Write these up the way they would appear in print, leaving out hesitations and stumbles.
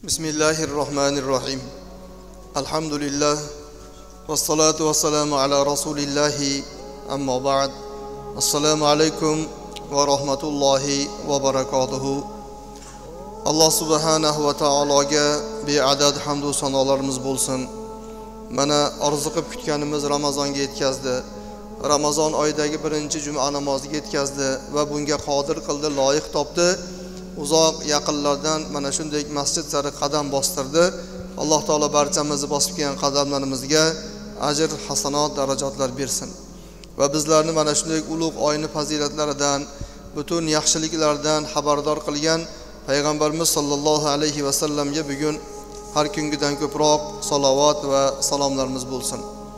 Bismillahirrahmanirrahim. Elhamdülillah. Vessalatu vesselamu ala Resulillahi. Amma ba'd. Assalamu alaikum ve rahmetullahi ve berekatuhu. Allah subhanahu ve taologa beadad hamd va sanolarimiz bo'lsin. Mana orziqib kutganimiz Ramazonga yetkazdi. Ramazon oyidagi birinchi juma namoziga yetkazdi va bunga qodir qildi, loyiq topdi. Uzoq yaqinlardan mana shunday masjid sari qadam bostirdi. Alloh taolo barchamizni bosib kelgan qadamlarimizga ajr, hasanat, darajatlar bersin. Va bizlarni mana shunday ulug' oyni fazilatlaridan, butun yaxshiliklardan xabardor qilgan Payg'ambarimiz sollallohu alayhi va sallamga bugun har kungidan ko'proq salovat va salomlarimiz bo'lsin.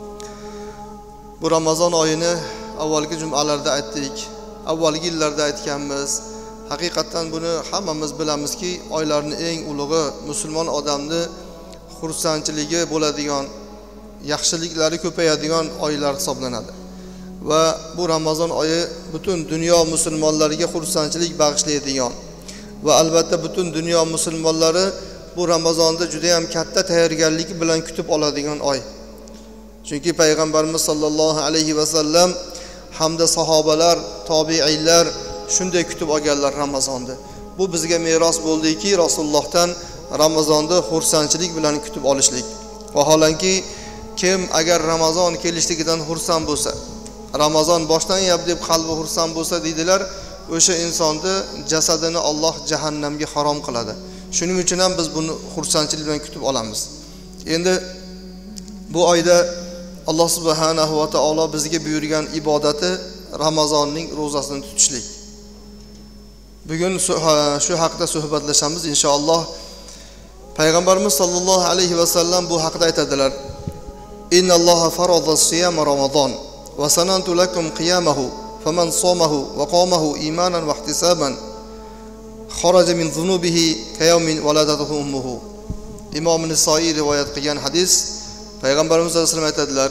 Bu Ramazon oyini avvalgi jumalarda aytdik, avvalgi yillarda aytganmiz. Haqiqatan buni hammamiz bilamizki, oylarning eng ulug'i, musulmon odamni xursandchiligi bo'ladigan, yaxshiliklari ko'payadigan oylar hisoblanadi. Va bu Ramazon oyi butun dunyo musulmonlariga xursandchilik bag'ishlaydigan va albatta butun dunyo musulmonlari bu Ramazonda juda ham katta tayyorgarlik bilan kutib oladigan oy. Chunki Payg'ambarimiz sollallohu alayhi va sallam hamda sahobalar, tobiinlar shunday kutib olganlar Ramazonni. Bu bizga meros bo'ldiki, Rasulullohdan Ramazonni xursandchilik bilan kutib olishlik. Vaholanki kim agar Ramazon kelishligidan xursand bo'lsa, Ramazon boshlanyapti deb qalbi xursand bo'lsa deydilar, o'sha insonni jasadini Alloh jahannamga harom qiladi. Shuning uchun ham biz buni xursandchilik bilan kutib olamiz. Endi bu oyda Alloh subhanahu va taolo bizga buyurgan ibodati Ramazonning ro'zasini tutishlik. Bugun shu haqida suhbatlashamiz inshaalloh. Payg'ambarimiz sollallohu alayhi va sallam bu haqida aytadilar. Innalloha faradas-siyama Ramazon va sanantu lakum qiyamahu faman somahu va qamahu imanan va ihtisaban kharaja min zunubihi kayawmin waladatuhu ummuhu. Imom Nisoiy rivoyat qilgan hadis. Payg'ambarimiz sollallohu alayhi vasallam aytadilar,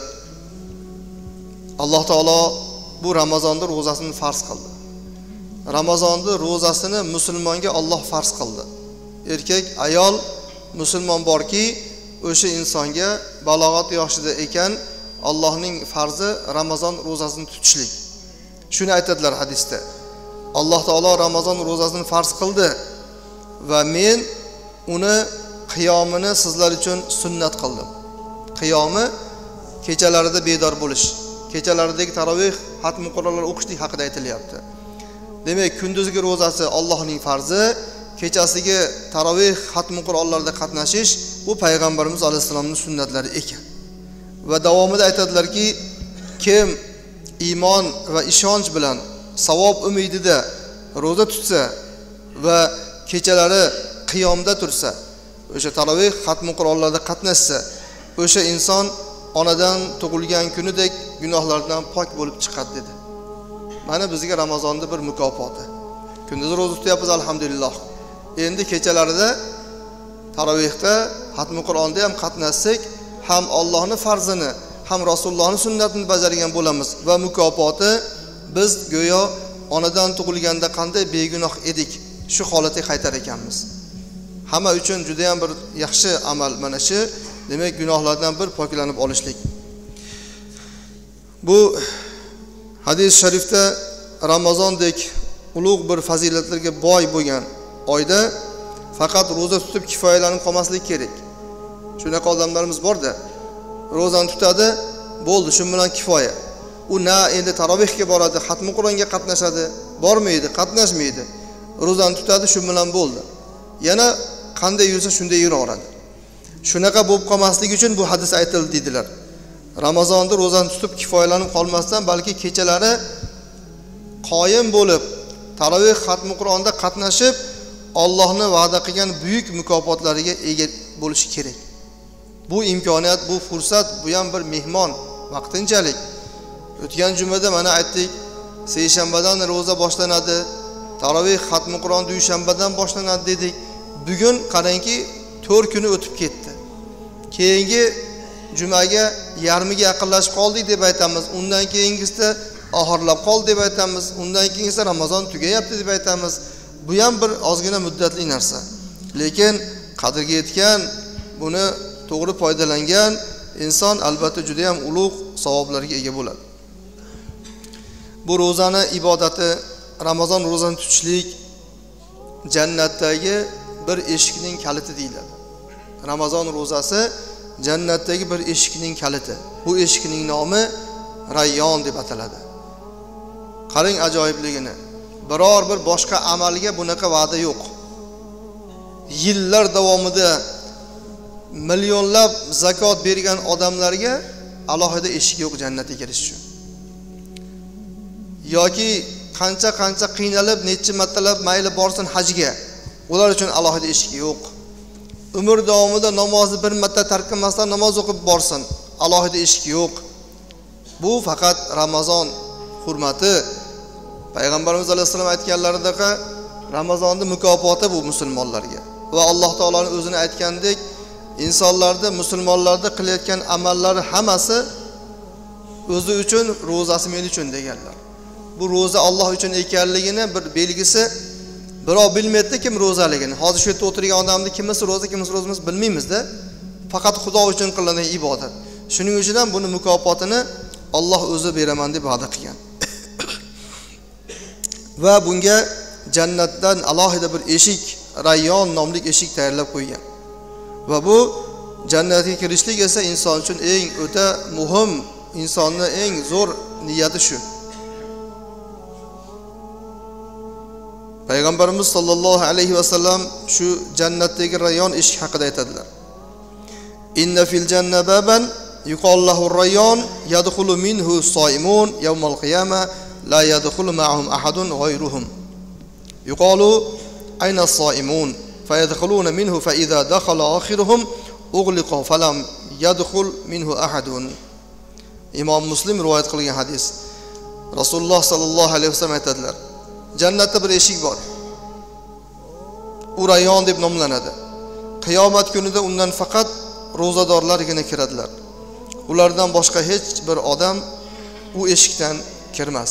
Alloh taolo bu Ramazonda ro'zasini farz qildi. Ramazonda ro'zasini musulmonga Alloh farz qildi. Erkak, ayol musulmon borki, o'sha insonga balog'at yoshida ekan Allohning farzi Ramazon ro'zasini tutishlik. Shuni aytadilar hadisda. Alloh taolo Ramazon ro'zasini farz qildi va men uni qiyomini sizlar uchun sunnat qildim. Qiyomi kechalarida bedor bo'lish, kechalaridagi tarovih, xatm Qur'onlar o'qishlik haqida aytilyapti. Demak, kunduzgi ro'zasi Allohning farzi, kechasiga tarovih, xatm Qur'onlarda qatnashish bu Payg'ambarimiz alayhisolamning sunnatlari ekan. Va davomida aytadilarki, kim iymon va ishonch bilan savob umidida ro'za tutsa va kechalari qiyomda tursa, o'sha tarovih, xatm Qur'onlarda qatnashsa, o'sha inson onadan tug'ilgan kunidek gunohlardan pok bo'lib chiqadi dedi. Mana bizga Ramazonda bir mukofoti. Kunduz ro'za tutyapmiz alhamdulillah. Endi kechalarida tarovihda, xatm Qur'onda ham qatnashsak, ham Allohning farzini, ham Rasulullohning sunnatini bajargan bo'lamiz va mukofoti biz go'yo onadan tug'ilganda qanday begunoh edik, shu holatga qaytar ekanmiz. Hamma uchun juda ham bir yaxshi amal mana shu. Demak, gunohlardan bir poklanib olishlik. Bu hadis sharifda Ramazondek ulug' bir fazilatlarga boy bo'lgan oyda faqat ro'za tutib kifoyalanib qolmaslik kerak. Shunaqa odamlarimiz bor-da, ro'zani tutadi, bo'ldi, shu bilan kifoya. U na endi tarovihga boradi, xatm Qur'onga qatnashadi, bormaydi, qatnashmaydi. Ro'zani tutadi, shu bilan bo'ldi. Yana qanday yursa shunday yuraveradi. Shunaqa bo'lib qolmasligi uchun bu hadis aytildi dedilar. Ramazonda ro'zani tutib kifoyalanib qolmasdan, balki kechalari qoyim bo'lib, tarovih, xatm Qur'onda qatnashib, Allohning va'da qilgan buyuk mukofotlariga ega bo'lish kerak. Bu imkoniyat, bu fursat, bu ham bir mehmon, vaqtinchalik. O'tgan jumada mana aytdik, seshanbadan ro'za boshlanadi, tarovih, xatm Qur'on dushanbadan boshlanadi dedik. Bugun qarangki 4 kuni o'tib ketdi. Keyingi jumaga yarmiga yaqinlashib qoldik deb aytamiz. Undan keyingisida oxirlab qoldi deb aytamiz. Undan keyin esa Ramazon tugayapti deb aytamiz. Bu ham bir ozgina muddatli narsa. Lekin qadrga yetgan, buni to'g'ri foydalangan inson albatta juda ham ulug' savoblarga ega bo'ladi. Bu ro'zani ibodati, Ramazon ro'zani tutishlik jannatdagi bir eshikning kaliti deyiladi. Ramazon ro'zasi jannatdagi bir eshikning kaliti. Bu eshikning nomi Rayyon deb ataladi. Qarang ajoyibligini. Biror bir boshqa amalga bunaqa va'da yo'q. Yillar davomida millionlab zakot bergan odamlarga alohida eshik yo'q jannatga kirish uchun. Yoki qancha qiynalib, necha martalab mayli borsin hajga, ular uchun alohida eshik yo'q. Umr davomida namozni bir marta tark qilmasdan namoz o'qib borsin, alohida eshik yo'q. Bu faqat Ramazon hurmati. Payg'ambarimiz alayhisalom aytganlaridek, Ramazonning mukofoti bu musulmonlarga. Va Alloh taolaning o'zini aytgandek, insonlarda, musulmonlarda qilayotgan amallari hammasi o'zi uchun, ro'zasi men uchun deganlar. Bu ro'za Alloh uchun ekanligini bir belgisi birov bilmaydi kim ro'zaligini. Hozir shu yerda o'tirgan odamni kimisi ro'za, kimisi ro'za emas bilmaymiz-da. Faqat Xudo uchun qilinadigan ibodat. Shuning uchun ham buni mukofotini Alloh o'zi beraman deb va'da qilgan. Va bunga jannatdan alohida bir eshik, Rayyon nomli eshik tayyorlab qo'ygan. Va bu jannatga kirishlik esa inson uchun eng o'ta muhim, insonning eng zo'r niyati shu. Payg'ambarimiz sollallohu alayhi va sallam shu jannatdagi Rayyon eshik haqida aytadilar. Inna fil jannababan yuqallahu Rayyon yadkhulu minhu soimun yawmal qiyamah la yadkhulu ma'ahum ahadun ghayruhum. Yuqalu ayna as-soimun fayadkhuluna minhu fa idza dakhala akhiruhum ughliqa falam yadkhul minhu ahadun. Imom Muslim rivoyat qilgan hadis. Rasululloh sallallohu alayhi vasallam aytadilar: Jannatda bir eshik bor. U Rayyon deb nomlanadi. Qiyomat kunida undan faqat ro'zadorlargina kiradilar. Ulardan boshqa hech bir odam u eshikdan kirmas.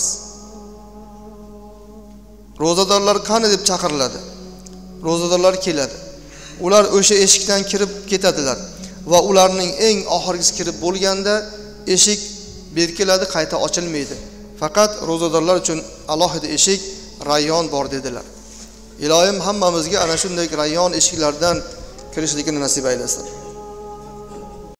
Ro'zadorlar qani deb chaqiriladi. Ro'zadorlar keladi. Ular o'sha eshikdan kirib ketadilar va ularning eng oxirgisi kirib bo'lganda eshik berkiladi, qayta ochilmaydi. Faqat ro'zadorlar uchun alohida eshik Rayyon bor dedilar. Ilohim hammamizga ana shunday Rayyon eshiklaridan kirishlikni nasib aylasin.